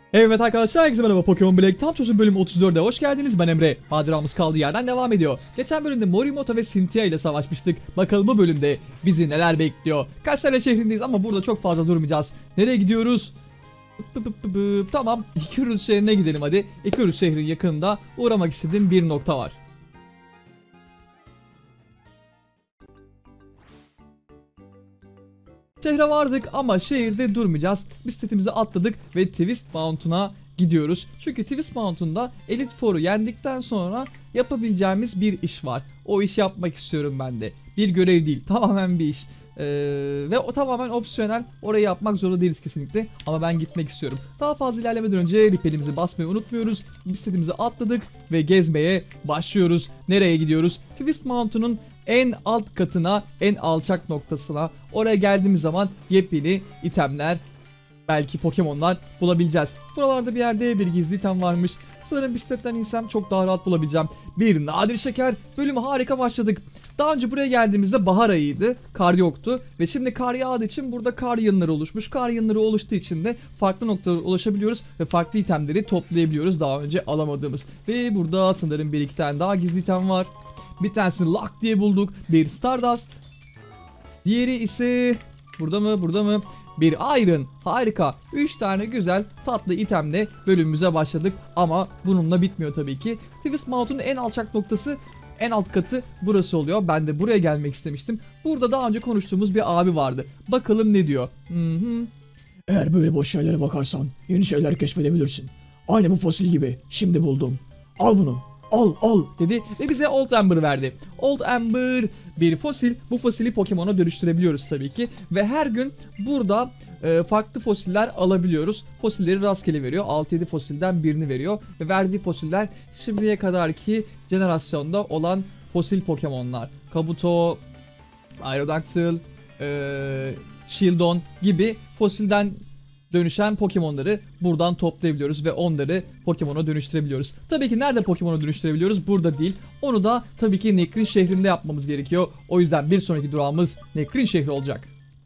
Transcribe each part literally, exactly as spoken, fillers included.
Evet arkadaşlar, herkese merhaba. Pokemon Black tam çözüm bölüm otuz dörde hoş geldiniz. Ben Emre. Maceramız kaldığı yerden devam ediyor. Geçen bölümde Morimoto ve Cynthia ile savaşmıştık. Bakalım bu bölümde bizi neler bekliyor. Kayseri şehrindeyiz ama burada çok fazla durmayacağız. Nereye gidiyoruz? Bıp bıp bıp bıp. Tamam, Icarus şehrine gidelim hadi. Icarus şehrin yakınında uğramak istediğim bir nokta var. Şehre vardık ama şehirde durmayacağız. Bisikletimizi atladık ve Twist Mountain'a gidiyoruz. Çünkü Twist Mountain'da Elite Four'u yendikten sonra yapabileceğimiz bir iş var. O işi yapmak istiyorum ben de. Bir görev değil, tamamen bir iş. Ee, ve o tamamen opsiyonel. Orayı yapmak zorunda değiliz kesinlikle. Ama ben gitmek istiyorum. Daha fazla ilerlemeden önce ripelimizi basmayı unutmuyoruz. Bisikletimizi atladık ve gezmeye başlıyoruz. Nereye gidiyoruz? Twist Mountain'ın en alt katına, en alçak noktasına. Oraya geldiğimiz zaman yepyeni itemler, belki Pokemon'lar bulabileceğiz. Buralarda bir yerde bir gizli item varmış. Sanırım bisikletten insem çok daha rahat bulabileceğim. Bir nadir şeker. Bölümü harika başladık. Daha önce buraya geldiğimizde bahar ayıydı. Kar yoktu. Ve şimdi kar yağdığı için burada kar yığınları oluşmuş. Kar yığınları oluştuğu için de farklı noktalara ulaşabiliyoruz. Ve farklı itemleri toplayabiliyoruz. Daha önce alamadığımız. Ve burada sanırım bir iki tane daha gizli item var. Bir tanesini Lock diye bulduk. Bir Stardust. Diğeri ise burada mı? Burada mı? Bir Iron. Harika. üç tane güzel tatlı itemle bölümümüze başladık. Ama bununla bitmiyor tabii ki. Twist Mountain'ın en alçak noktası, en alt katı burası oluyor. Ben de buraya gelmek istemiştim. Burada daha önce konuştuğumuz bir abi vardı. Bakalım ne diyor. Hı hı. Eğer böyle boş şeylere bakarsan yeni şeyler keşfedebilirsin. Aynı bu fosil gibi. Şimdi buldum. Al bunu. Al al. Dedi ve bize Old Amber verdi. Old Amber bir fosil. Bu fosili Pokemon'a dönüştürebiliyoruz tabii ki. Ve her gün burada e, farklı fosiller alabiliyoruz. Fosilleri rastgele veriyor. altı yedi fosilden birini veriyor. Ve verdiği fosiller şimdiye kadarki jenerasyonda olan fosil Pokemon'lar. Kabuto, Aerodactyl, e, Shieldon gibi fosilden dönüşen Pokemon'ları buradan toplayabiliyoruz ve onları Pokemon'a dönüştürebiliyoruz. Tabii ki nerede Pokemon'a dönüştürebiliyoruz? Burada değil. Onu da tabii ki Nekrin şehrinde yapmamız gerekiyor. O yüzden bir sonraki durağımız Nekrin şehri olacak.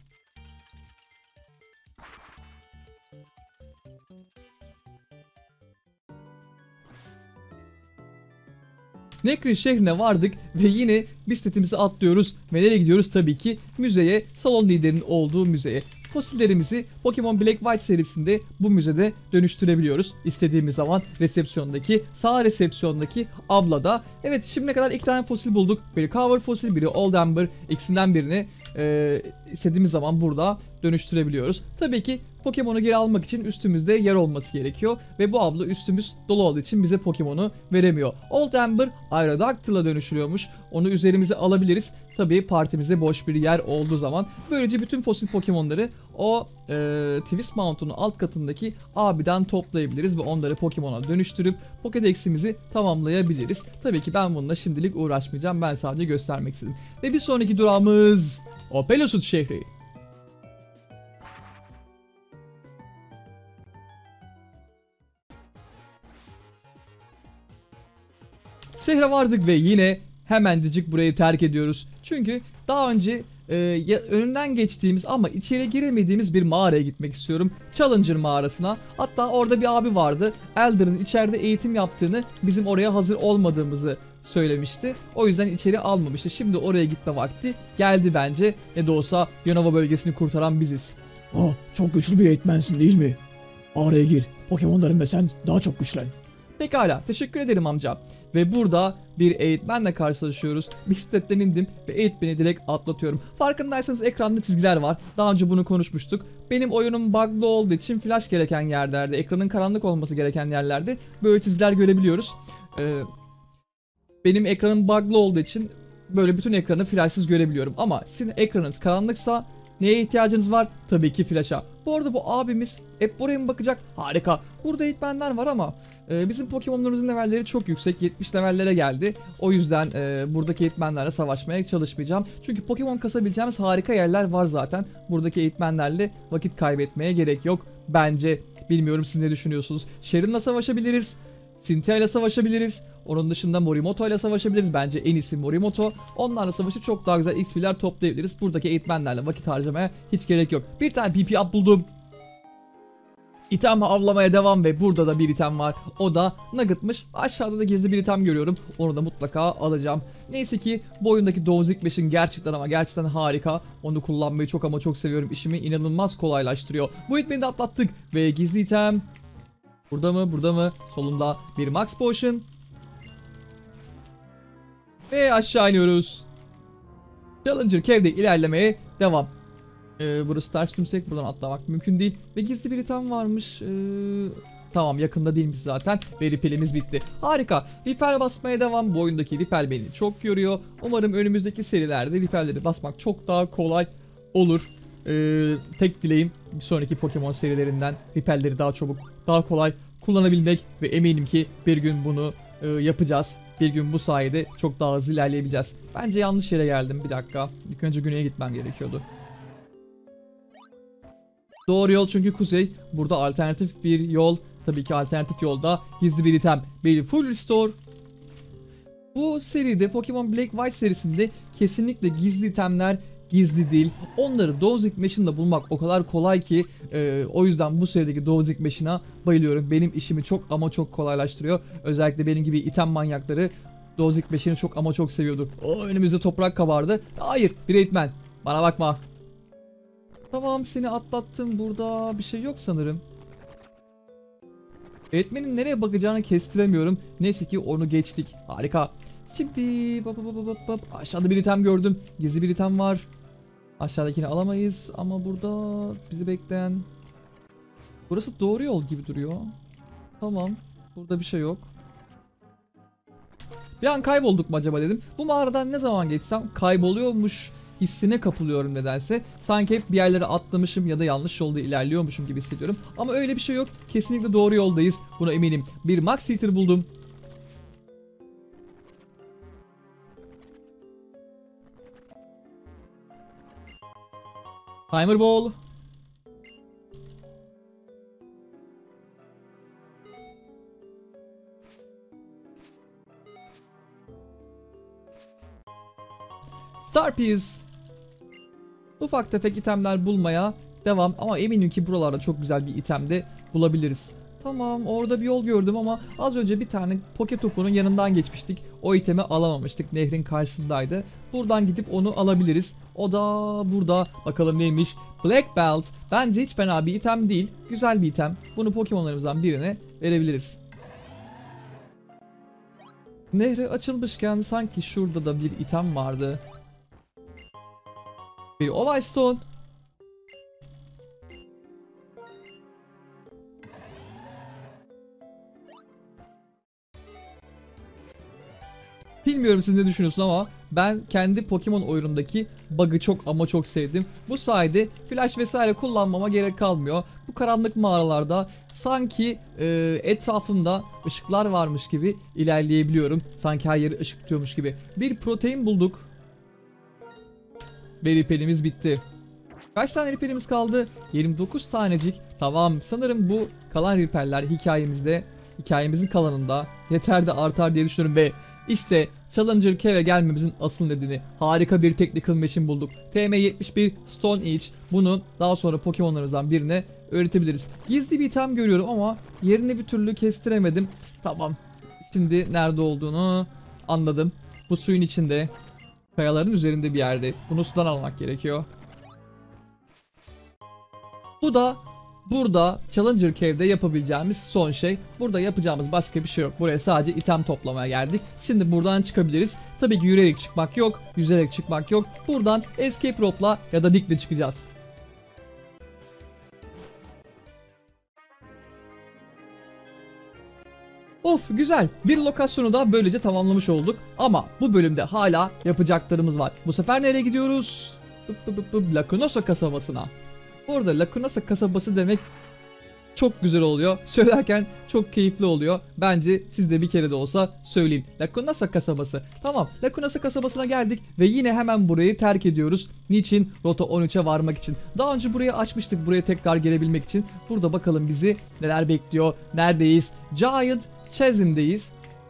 Nekrin şehrine vardık ve yine bisikletimizi atlıyoruz ve nereye gidiyoruz? Tabii ki müzeye, salon liderinin olduğu müzeye. Fosillerimizi Pokemon Black White serisinde bu müzede dönüştürebiliyoruz. İstediğimiz zaman resepsiyondaki, sağ resepsiyondaki ablada. Evet, şimdiye kadar iki tane fosil bulduk. Biri Cover fosil, biri Old Amber. İkisinden birini e, istediğimiz zaman burada dönüştürebiliyoruz. Tabii ki Pokemon'u geri almak için üstümüzde yer olması gerekiyor. Ve bu abla üstümüz dolu olduğu için bize Pokemon'u veremiyor. Old Amber Aerodactyl'a dönüştürüyormuş. Onu üzerimize alabiliriz. Tabii partimizde boş bir yer olduğu zaman. Böylece bütün fosil Pokemon'ları o e, Twist Mountain'ın alt katındaki abiden toplayabiliriz. Ve onları Pokemon'a dönüştürüp Pokédex'imizi tamamlayabiliriz. Tabii ki ben bununla şimdilik uğraşmayacağım. Ben sadece göstermek istedim. Ve bir sonraki durağımız Opelousut şehri. Şehre vardık ve yine hemencik burayı terk ediyoruz. Çünkü daha önce e, ya, önünden geçtiğimiz ama içeri giremediğimiz bir mağaraya gitmek istiyorum. Challenger mağarasına. Hatta orada bir abi vardı. Elder'ın içeride eğitim yaptığını, bizim oraya hazır olmadığımızı söylemişti. O yüzden içeri almamıştı. Şimdi oraya gitme vakti geldi bence. Ne de olsa Unova bölgesini kurtaran biziz. Oh, çok güçlü bir eğitmensin değil mi? Mağaraya gir. Pokemonların ve sen daha çok güçlen. Pekala, teşekkür ederim amca. Ve burada bir eğitmenle karşılaşıyoruz. Bisikletten indim ve eğitmeni direkt atlatıyorum. Farkındaysanız ekranda çizgiler var. Daha önce bunu konuşmuştuk. Benim oyunum bug'lı olduğu için flash gereken yerlerde, ekranın karanlık olması gereken yerlerde böyle çizgiler görebiliyoruz. Ee, benim ekranım bug'lı olduğu için böyle bütün ekranı flashsız görebiliyorum. Ama sizin ekranınız karanlıksa neye ihtiyacınız var? Tabii ki flash'a. Bu arada bu abimiz hep buraya mı bakacak? Harika. Burada eğitmenler var ama e, bizim Pokemon'larımızın levelleri çok yüksek. yetmiş levellere geldi. O yüzden e, buradaki eğitmenlerle savaşmaya çalışmayacağım. Çünkü Pokemon kasabileceğimiz harika yerler var zaten. Buradaki eğitmenlerle vakit kaybetmeye gerek yok. Bence. Bilmiyorum, siz ne düşünüyorsunuz? Sharon'la savaşabiliriz. Cynthia ile savaşabiliriz. Onun dışında Morimoto ile savaşabiliriz. Bence en iyisi Morimoto. Onlarla savaşıp çok daha güzel X P'ler toplayabiliriz. Buradaki eğitmenlerle vakit harcamaya hiç gerek yok. Bir tane P P up buldum. İtem avlamaya devam ve burada da bir item var. O da Nugget'mış. Aşağıda da gizli bir item görüyorum. Onu da mutlaka alacağım. Neyse ki bu oyundaki Dozing Machine gerçekten ama gerçekten harika. Onu kullanmayı çok ama çok seviyorum. İşimi inanılmaz kolaylaştırıyor. Bu itmeni de atlattık ve gizli item burada mı? Burada mı? Solunda bir Max Potion. Ve aşağı iniyoruz. Challenger Cave'de ilerlemeye devam. Ee, burası ters tümsek, buradan atlamak mümkün değil. Ve gizli bir item varmış. Ee, tamam, yakında değilmiş zaten. Ve ripelimiz bitti. Harika. Ripel basmaya devam. Bu oyundaki ripel beni çok yoruyor. Umarım önümüzdeki serilerde ripelleri basmak çok daha kolay olur. Ee, tek dileğim bir sonraki Pokemon serilerinden ripelleri daha çabuk, daha kolay kullanabilmek. Ve eminim ki bir gün bunu e, yapacağız. Bir gün bu sayede çok daha hızlı ilerleyebileceğiz. Bence yanlış yere geldim. Bir dakika. İlk önce güneye gitmem gerekiyordu. Doğru yol çünkü kuzey. Burada alternatif bir yol. Tabii ki alternatif yolda gizli bir item. Bir full restore. Bu seride, Pokemon Black White serisinde kesinlikle gizli itemler gizli değil. Onları Dozing Machine'da bulmak o kadar kolay ki e, o yüzden bu serideki Dozing Machine'a bayılıyorum. Benim işimi çok ama çok kolaylaştırıyor. Özellikle benim gibi item manyakları Dozing Machine'i çok ama çok seviyordur. O önümüzde toprak kabardı. Hayır, bir eğitmen. Bana bakma. Tamam, seni atlattım. Burada bir şey yok sanırım. Eğitmenin nereye bakacağını kestiremiyorum. Neyse ki onu geçtik. Harika. Şimdi bap bap bap bap. Aşağıda bir item gördüm. Gizli bir item var. Aşağıdakini alamayız ama burada bizi bekleyen. Burası doğru yol gibi duruyor. Tamam. Burada bir şey yok. Bir an kaybolduk mu acaba dedim. Bu mağaradan ne zaman geçsem kayboluyormuş hissine kapılıyorum nedense. Sanki hep bir yerlere atlamışım ya da yanlış yolda ilerliyormuşum gibi hissediyorum. Ama öyle bir şey yok. Kesinlikle doğru yoldayız. Buna eminim. Bir Max Heater buldum. Timer Ball. Star Piece. Ufak tefek itemler bulmaya devam ama eminim ki buralarda çok güzel bir item de bulabiliriz. Tamam, orada bir yol gördüm ama az önce bir tane Poketopun'un yanından geçmiştik. O itemi alamamıştık. Nehrin karşısındaydı. Buradan gidip onu alabiliriz. O da burada. Bakalım neymiş? Black Belt. Bence hiç fena bir item değil. Güzel bir item. Bunu Pokemon'larımızdan birine verebiliriz. Nehre açılmışken sanki şurada da bir item vardı. Bir Oval Stone. Bilmiyorum siz ne düşünüyorsunuz ama ben kendi Pokemon oyunundaki bug'ı çok ama çok sevdim. Bu sayede flash vesaire kullanmama gerek kalmıyor. Bu karanlık mağaralarda sanki e, etrafımda ışıklar varmış gibi ilerleyebiliyorum. Sanki her yeri ışık tutuyormuş gibi. Bir protein bulduk. Ve ripelimiz bitti. Kaç tane ripelimiz kaldı? yirmi dokuz tanecik. Tamam, sanırım bu kalan ripeller hikayemizde, hikayemizin kalanında yeter de artar diye düşünüyorum ve işte Challenger Cave'e gelmemizin asıl nedeni. Harika bir Technical Machine bulduk. T M yetmiş bir Stone Age. Bunu daha sonra Pokemon'larımızdan birine öğretebiliriz. Gizli bir item görüyorum ama yerini bir türlü kestiremedim. Tamam. Şimdi nerede olduğunu anladım. Bu suyun içinde. Kayaların üzerinde bir yerde. Bunu sudan almak gerekiyor. Bu da burada Challenger Cave'de yapabileceğimiz son şey. Burada yapacağımız başka bir şey yok. Buraya sadece item toplamaya geldik. Şimdi buradan çıkabiliriz. Tabii ki yürüyerek çıkmak yok. Yüzerek çıkmak yok. Buradan Escape Rope'la ya da Dick'le çıkacağız. Of, güzel. Bir lokasyonu da böylece tamamlamış olduk. Ama bu bölümde hala yapacaklarımız var. Bu sefer nereye gidiyoruz? Lacunosa kasabasına. Orada Lacunosa kasabası demek çok güzel oluyor. Söylerken çok keyifli oluyor. Bence siz de bir kere de olsa söyleyin. Lacunosa kasabası. Tamam, Lacunosa kasabasına geldik ve yine hemen burayı terk ediyoruz. Niçin? Rota on üçe varmak için. Daha önce burayı açmıştık, buraya tekrar gelebilmek için. Burada bakalım bizi neler bekliyor. Neredeyiz? Giant Chasm'deyiz.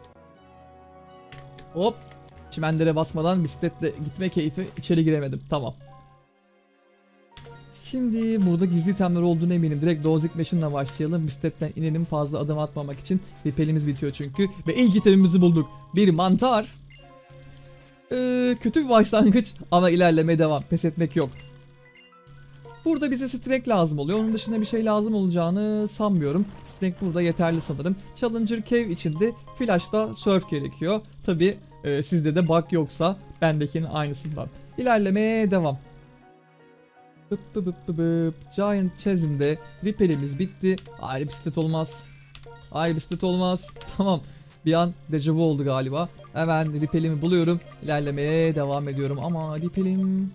Hop. Çimenlere basmadan bisikletle gitme keyfi, içeri giremedim. Tamam. Şimdi burada gizli itemler olduğunu eminim. Direkt Dozik Machine'la başlayalım. Bisikletten inelim fazla adım atmamak için. Ripelimiz bitiyor çünkü. Ve ilk itemimizi bulduk. Bir mantar. Ee, kötü bir başlangıç ama ilerlemeye devam. Pes etmek yok. Burada bize Strength lazım oluyor. Onun dışında bir şey lazım olacağını sanmıyorum. Strength burada yeterli sanırım. Challenger Cave içinde Flash'ta Surf gerekiyor. Tabi e, sizde de bug yoksa bendekinin aynısından. İlerlemeye devam. Bıp bıp bıp bıp bıp. Giant Chasm'de Ripel'imiz bitti. Ayrı bisiklet olmaz. Ayrı bisiklet olmaz. Tamam. Bir an dejavu oldu galiba. Hemen Ripel'imi buluyorum. İlerlemeye devam ediyorum. Ama Ripel'im...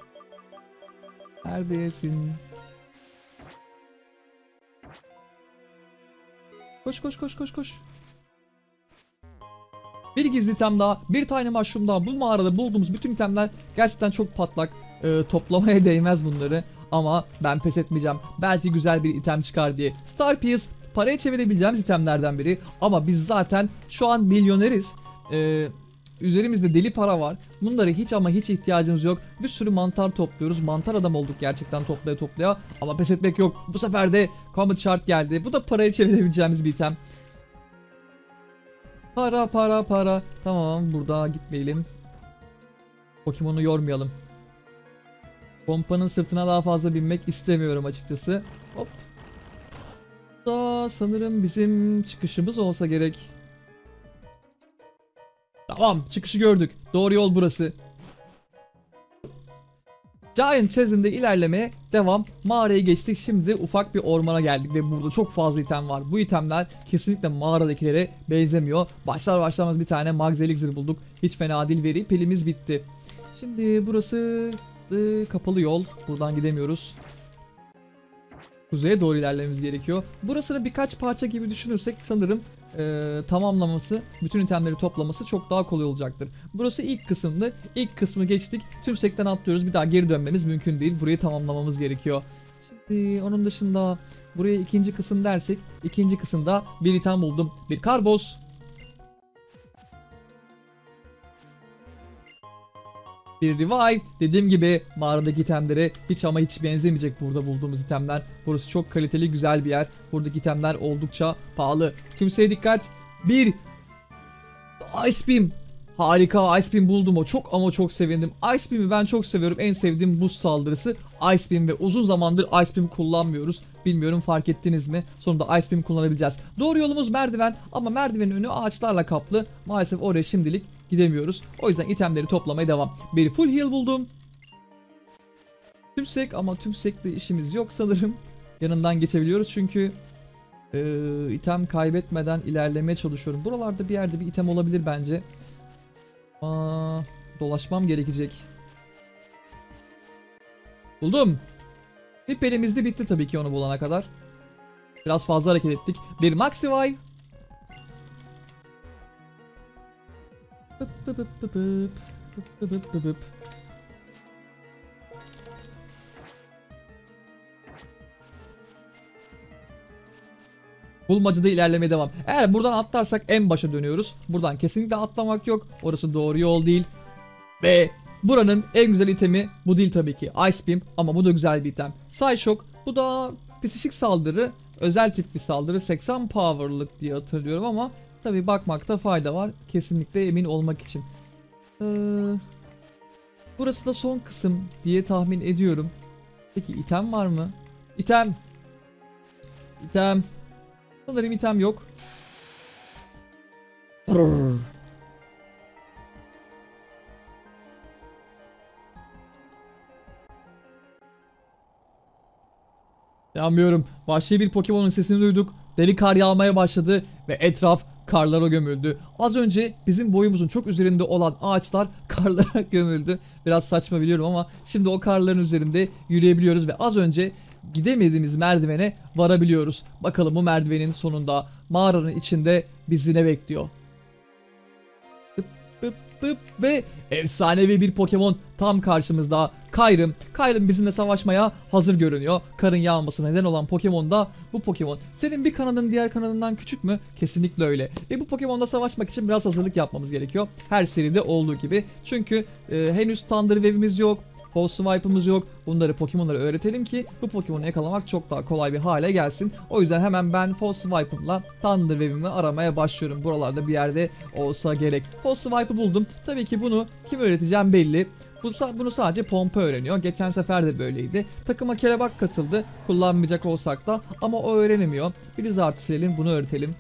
Neredesin? Koş koş koş koş koş. Bir gizli item daha, bir tane mushroom daha. Bu mağarada bulduğumuz bütün itemler gerçekten çok patlak. Ee, toplamaya değmez bunları. Ama ben pes etmeyeceğim. Belki güzel bir item çıkar diye. Star Piece paraya çevirebileceğimiz itemlerden biri. Ama biz zaten şu an milyoneriz. Ee, Üzerimizde deli para var. Bunlara hiç ama hiç ihtiyacımız yok. Bir sürü mantar topluyoruz. Mantar adam olduk gerçekten toplaya toplaya. Ama pes etmek yok. Bu sefer de Comet Shard geldi. Bu da paraya çevirebileceğimiz bir item. Para para para. Tamam, burada gitmeyelim. Pokemon'u yormayalım. Pompanın sırtına daha fazla binmek istemiyorum açıkçası. Hop. Bu da sanırım bizim çıkışımız olsa gerek. Tamam, çıkışı gördük. Doğru yol burası. Giant Chasm'de ilerlemeye devam. Mağarayı geçtik. Şimdi ufak bir ormana geldik ve burada çok fazla item var. Bu itemler kesinlikle mağaradakilere benzemiyor. Başlar başlamaz bir tane Max Elixir bulduk. Hiç fena değil, veri pilimiz bitti. Şimdi burası e, kapalı yol. Buradan gidemiyoruz. Kuzeye doğru ilerlememiz gerekiyor. Burasını birkaç parça gibi düşünürsek sanırım e, tamamlaması, bütün itemleri toplaması çok daha kolay olacaktır. Burası ilk kısımdı. İlk kısmı geçtik. Tümsekten atlıyoruz. Bir daha geri dönmemiz mümkün değil. Burayı tamamlamamız gerekiyor. Şimdi onun dışında buraya ikinci kısım dersek, ikinci kısımda bir item buldum. Bir karboz. Bir revive. Dediğim gibi mağaradaki itemlere hiç ama hiç benzemeyecek burada bulduğumuz itemler. Burası çok kaliteli, güzel bir yer. Buradaki itemler oldukça pahalı. Kimseye dikkat. Bir Ice Beam. Harika, Ice Beam buldum, o çok ama çok sevindim. Ice Beam'i ben çok seviyorum. En sevdiğim buz saldırısı Ice Beam ve uzun zamandır Ice Beam kullanmıyoruz. Bilmiyorum fark ettiniz mi? Sonunda Ice Beam kullanabileceğiz. Doğru yolumuz merdiven ama merdivenin önü ağaçlarla kaplı. Maalesef oraya şimdilik gidemiyoruz. O yüzden itemleri toplamaya devam. Bir full heal buldum. Tümsek ama tümsekle işimiz yok sanırım. Yanından geçebiliyoruz çünkü e, item kaybetmeden ilerlemeye çalışıyorum. Buralarda bir yerde bir item olabilir bence. Aa, dolaşmam gerekecek. Buldum. Ripelimiz de bitti tabii ki onu bulana kadar. Biraz fazla hareket ettik. Bir Maxivay. Bıp bıp bıp bıp bıp bıp bıp bıp. Bulmacada ilerlemeye devam. Eğer buradan atlarsak en başa dönüyoruz. Buradan kesinlikle atlamak yok. Orası doğru yol değil. Ve buranın en güzel itemi bu değil tabii ki. Ice Beam, ama bu da güzel bir item. Psyshock, bu da psikik saldırı. Özel tip bir saldırı. seksen power'lık diye hatırlıyorum ama tabii bakmakta fayda var. Kesinlikle emin olmak için. Ee, burası da son kısım diye tahmin ediyorum. Peki item var mı? İtem. İtem. Sanırım item yok. Brrr. Yanmıyorum. Vahşi bir Pokemon'un sesini duyduk. Deli kar yağmaya başladı ve etraf karlara gömüldü. Az önce bizim boyumuzun çok üzerinde olan ağaçlar karlara gömüldü. Biraz saçma biliyorum ama şimdi o karların üzerinde yürüyebiliyoruz ve az önce gidemediğimiz merdivene varabiliyoruz. Bakalım bu merdivenin sonunda mağaranın içinde bizi ne bekliyor? Bıp bıp bıp ve efsanevi bir Pokemon tam karşımızda. Kyurem. Kyurem bizimle savaşmaya hazır görünüyor. Karın yağmasına neden olan Pokemon da bu Pokemon. Senin bir kanadın diğer kanadından küçük mü? Kesinlikle öyle. Ve bu Pokemon'la savaşmak için biraz hazırlık yapmamız gerekiyor. Her seride olduğu gibi. Çünkü e, henüz Thunder Wave'imiz yok. False Swipe'ımız yok. Bunları Pokemon'lara öğretelim ki bu Pokemon'u yakalamak çok daha kolay bir hale gelsin. O yüzden hemen ben False Swipe'ımla Thunder Wave'imi aramaya başlıyorum. Buralarda bir yerde olsa gerek. False Swipe'ı buldum. Tabii ki bunu kim öğreteceğim belli. Bu, bunu sadece Pompa öğreniyor. Geçen sefer de böyleydi. Takıma Kelebak katıldı. Kullanmayacak olsak da ama o öğrenemiyor. Blizzard'ı silelim, bunu öğretelim.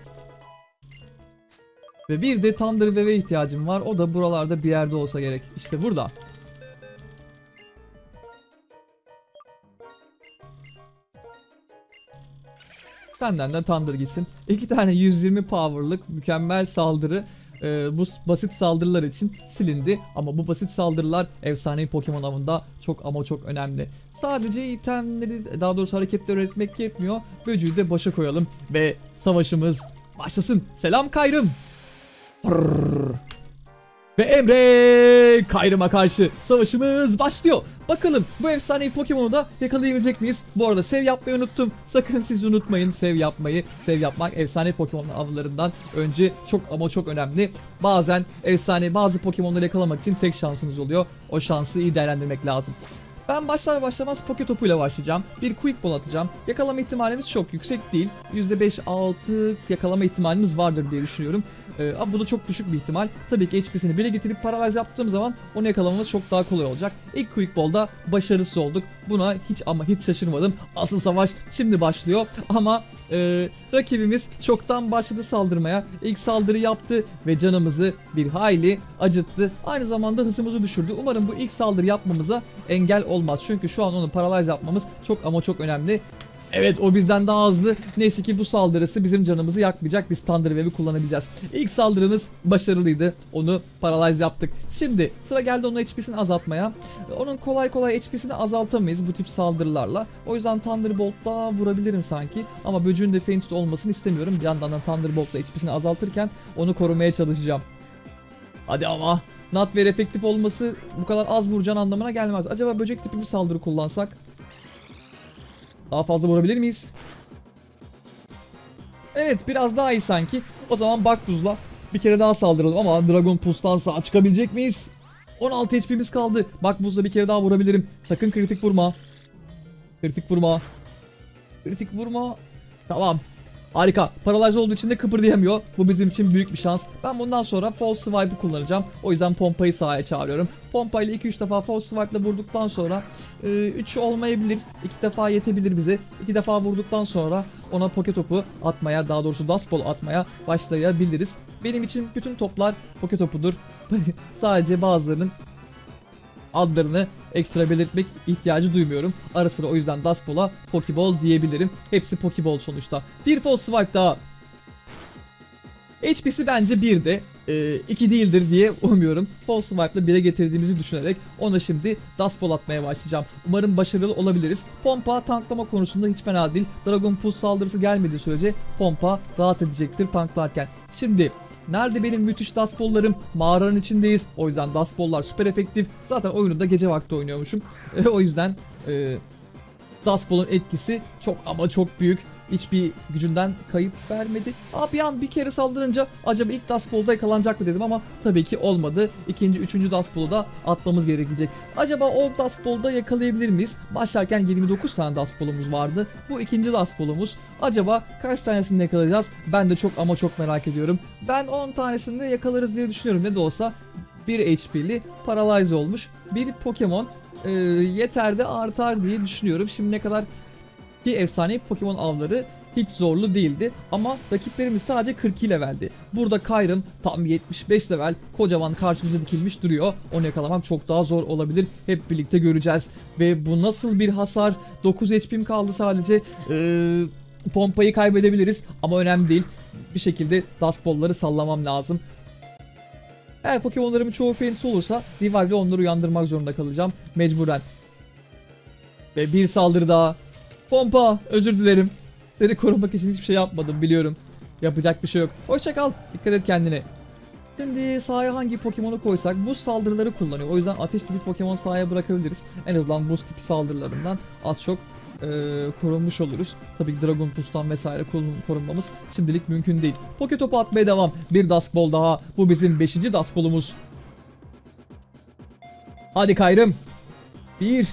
Ve bir de Thunder Wave'e ihtiyacım var. O da buralarda bir yerde olsa gerek. İşte burada. Senden de Thunder gitsin. İki tane yüz yirmi power'lık mükemmel saldırı e, bu basit saldırılar için silindi. Ama bu basit saldırılar efsanevi Pokemon avında çok ama çok önemli. Sadece itemleri, daha doğrusu hareketleri öğretmek yetmiyor. Böcüğü de başa koyalım ve savaşımız başlasın. Selam Kayrım. Brrr. Ve Emre Kayrım'a karşı savaşımız başlıyor. Bakalım bu efsanevi Pokemon'u da yakalayabilecek miyiz? Bu arada sev yapmayı unuttum. Sakın siz unutmayın sev yapmayı. Sev yapmak efsanevi Pokemon avlarından önce çok ama çok önemli. Bazen efsane bazı Pokemon'ları yakalamak için tek şansınız oluyor. O şansı iyi değerlendirmek lazım. Ben başlar başlamaz Poke topuyla başlayacağım. Bir Quick Ball atacağım. Yakalama ihtimalimiz çok yüksek değil. yüzde beş altı yakalama ihtimalimiz vardır diye düşünüyorum. Ee, ama bu da çok düşük bir ihtimal. Tabii ki H P'sini bire getirip paralize yaptığım zaman onu yakalamamız çok daha kolay olacak. İlk Quick Ball'da başarısız olduk. Buna hiç ama hiç şaşırmadım. Asıl savaş şimdi başlıyor. Ama e, rakibimiz çoktan başladı saldırmaya. İlk saldırı yaptı ve canımızı bir hayli acıttı. Aynı zamanda hızımızı düşürdü. Umarım bu ilk saldırı yapmamıza engel olmaz. Çünkü şu an onu paralize yapmamız çok ama çok önemli. Evet, o bizden daha hızlı. Neyse ki bu saldırısı bizim canımızı yakmayacak. Biz Thunder Wave'i kullanabileceğiz. İlk saldırımız başarılıydı. Onu paralize yaptık. Şimdi sıra geldi onun H P'sini azaltmaya. Onun kolay kolay H P'sini azaltamayız bu tip saldırılarla. O yüzden Thunderbolt'la vurabilirim sanki. Ama böcüğün de fainted olmasını istemiyorum. Bir yandan da Thunderbolt'la H P'sini azaltırken onu korumaya çalışacağım. Hadi ama. Nutware efektif olması bu kadar az vuracağın anlamına gelmez. Acaba böcek tipi bir saldırı kullansak? Daha fazla vurabilir miyiz? Evet, biraz daha iyi sanki. O zaman Bakbuz'la bir kere daha saldıralım ama Dragon Pulse'tan sağ çıkabilecek miyiz? on altı H P'miz kaldı. Bakbuz'la bir kere daha vurabilirim. Sakın kritik vurma. Kritik vurma. Kritik vurma. Tamam. Harika. Paralize olduğu için de kıpırdayamıyor. Bu bizim için büyük bir şans. Ben bundan sonra False Swipe'ı kullanacağım. O yüzden Pompa'yı sahaya çağırıyorum. Pompa ile iki üç defa False Swipe'la vurduktan sonra üç olmayabilir. iki defa yetebilir bize. iki defa vurduktan sonra ona Poke topu atmaya, daha doğrusu Dust Ball atmaya başlayabiliriz. Benim için bütün toplar Poke topudur. Sadece bazılarının adlarını ekstra belirtmek ihtiyacı duymuyorum. Ara sıra o yüzden Dust Ball'a Pokeball diyebilirim. Hepsi Pokeball sonuçta. Bir False Swipe daha. H P'si bence birde. iki değildir diye umuyorum. False Swipe'la bire getirdiğimizi düşünerek ona şimdi Dust Ball atmaya başlayacağım. Umarım başarılı olabiliriz. Pompa tanklama konusunda hiç fena değil. Dragon Pulse saldırısı gelmediği sürece Pompa rahat edecektir tanklarken. Şimdi nerede benim müthiş Dust Ball'larım? Mağaranın içindeyiz. O yüzden Dust Ball'lar süper efektif. Zaten oyunu da gece vakti oynuyormuşum. O yüzden e, Dust Ball'un etkisi çok ama çok büyük. Hiçbir gücünden kayıp vermedi. Aa, bir an bir kere saldırınca acaba ilk Dust Ball'da yakalanacak mı dedim ama tabii ki olmadı. İkinci, üçüncü Dust Ball'u da atmamız gerekecek. Acaba o Dust Ball'da yakalayabilir miyiz? Başlarken yirmi dokuz tane Dust Ball'umuz vardı. Bu ikinci Dust Ball'umuz. Acaba kaç tanesini yakalayacağız? Ben de çok ama çok merak ediyorum. Ben on tanesini de yakalarız diye düşünüyorum. Ne de olsa bir H P'li Paralyze olmuş bir Pokemon e, yeter de artar diye düşünüyorum. Şimdi ne kadar ki efsane Pokemon avları hiç zorlu değildi ama rakiplerimiz sadece kırk iki leveldi. Burada Kayrım tam yetmiş beş level kocaman karşımıza dikilmiş duruyor. Onu yakalamak çok daha zor olabilir. Hep birlikte göreceğiz. Ve bu nasıl bir hasar? dokuz H P'm kaldı sadece. Ee, Pompayı kaybedebiliriz ama önemli değil. Bir şekilde Dust Ball'ları sallamam lazım. Eğer Pokemon'larımın çoğu fainted olursa Revive'le onları uyandırmak zorunda kalacağım. Mecburen. Ve bir saldırı daha. Pompa, özür dilerim. Seni korumak için hiçbir şey yapmadım, biliyorum. Yapacak bir şey yok. Hoşça kal. Dikkat et kendine. Şimdi sahaya hangi Pokemon'u koysak buz saldırıları kullanıyor. O yüzden ateş tipi Pokemon sahaya bırakabiliriz. En azından buz tipi saldırılarından az çok e, korunmuş oluruz. Tabii ki Dragon Pulse'tan vesaire korunmamız şimdilik mümkün değil. Poke topu atmaya devam. Bir Dust Ball daha. Bu bizim beşinci Dust Ball'umuz. Hadi Kayrım. Bir.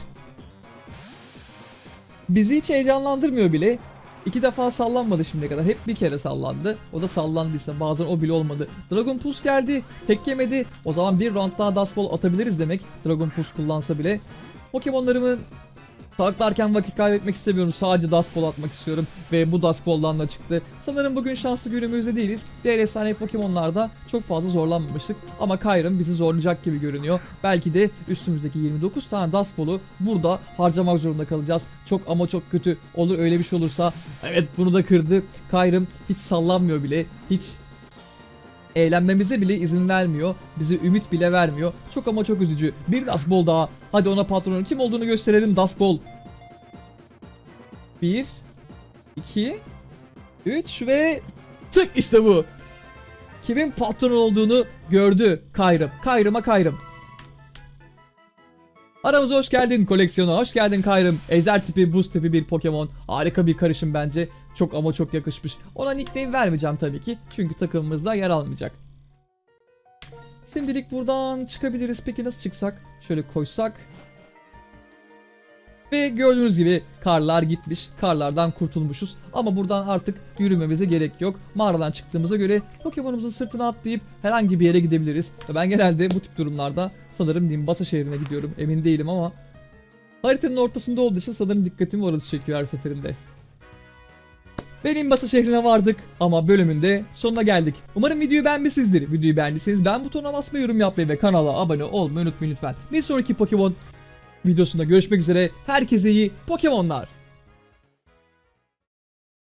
Bizi hiç heyecanlandırmıyor bile. İki defa sallanmadı şimdiye kadar. Hep bir kere sallandı. O da sallandıysa bazen o bile olmadı. Dragon Pulse geldi. Tek yemedi. O zaman bir round daha Dust Ball atabiliriz demek. Dragon Pulse kullansa bile. Pokemon'larımı parklarken vakit kaybetmek istemiyorum. Sadece Dust Ball atmak istiyorum. Ve bu Dust Ball'dan da çıktı. Sanırım bugün şanslı günümüzde değiliz. Diğer efsane Pokemon'larda çok fazla zorlanmamıştık. Ama Kyurem bizi zorlayacak gibi görünüyor. Belki de üstümüzdeki yirmi dokuz tane Dust Ball'u burada harcamak zorunda kalacağız. Çok ama çok kötü olur öyle bir şey olursa. Evet, bunu da kırdı. Kyurem hiç sallanmıyor bile. Hiç eğlenmemize bile izin vermiyor. Bize ümit bile vermiyor. Çok ama çok üzücü. Bir Dust Ball daha. Hadi ona patronun kim olduğunu gösterelim. Dust Ball. bir, iki, üç ve tık, işte bu. Kimin patron olduğunu gördü Kyurem. Kyurem'a Kyurem. Aramıza hoş geldin, koleksiyona hoş geldin Kyurem. Ejder tipi, buz tipi bir Pokemon. Harika bir karışım bence. Çok ama çok yakışmış. Ona nickname vermeyeceğim tabii ki. Çünkü takımımızda yer almayacak. Şimdilik buradan çıkabiliriz. Peki nasıl çıksak? Şöyle koysak. Ve gördüğünüz gibi karlar gitmiş. Karlardan kurtulmuşuz. Ama buradan artık yürümemize gerek yok. Mağaradan çıktığımıza göre Pokemon'umuzun sırtına atlayıp herhangi bir yere gidebiliriz. Ve ben genelde bu tip durumlarda sanırım Nimbasa şehrine gidiyorum. Emin değilim ama haritanın ortasında olduğu için sanırım dikkatimi orası çekiyor her seferinde. Ve Nimbasa şehrine vardık ama bölümün de sonuna geldik. Umarım videoyu beğenmişsinizdir. Videoyu beğendiyseniz beğen butonuna basmayı, yorum yapmayı ve kanala abone olmayı unutmayın lütfen. Bir sonraki Pokemon videosunda görüşmek üzere. Herkese iyi Pokemonlar.